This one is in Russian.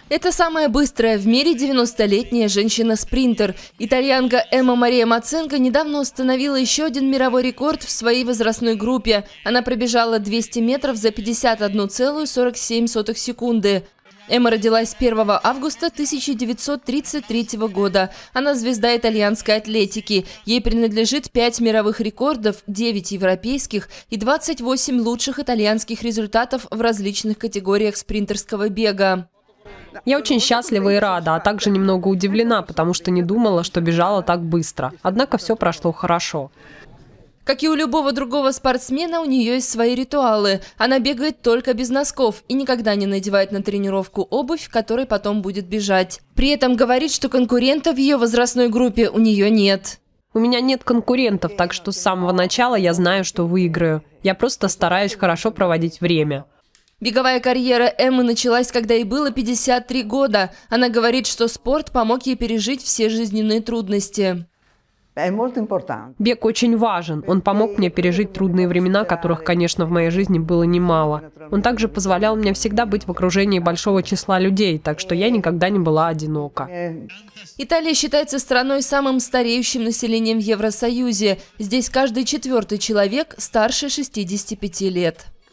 Это самая быстрая в мире 90-летняя женщина-спринтер. Итальянка Эмма Мария Маценко недавно установила еще один мировой рекорд в своей возрастной группе. Она пробежала 200 метров за 51,47 секунды. Эмма родилась 1 августа 1933 года. Она звезда итальянской атлетики. Ей принадлежит 5 мировых рекордов, 9 европейских и 28 лучших итальянских результатов в различных категориях спринтерского бега. Я очень счастлива и рада, а также немного удивлена, потому что не думала, что бежала так быстро. Однако все прошло хорошо. Как и у любого другого спортсмена, у нее есть свои ритуалы. Она бегает только без носков и никогда не надевает на тренировку обувь, в которой потом будет бежать. При этом говорит, что конкурентов в ее возрастной группе у нее нет. У меня нет конкурентов, так что с самого начала я знаю, что выиграю. Я просто стараюсь хорошо проводить время. Беговая карьера Эммы началась, когда ей было 53 года. Она говорит, что спорт помог ей пережить все жизненные трудности. Бег очень важен. Он помог мне пережить трудные времена, которых, конечно, в моей жизни было немало. Он также позволял мне всегда быть в окружении большого числа людей, так что я никогда не была одинока. Италия считается страной с самым стареющим населением в Евросоюзе. Здесь каждый 4-й человек старше 65 лет.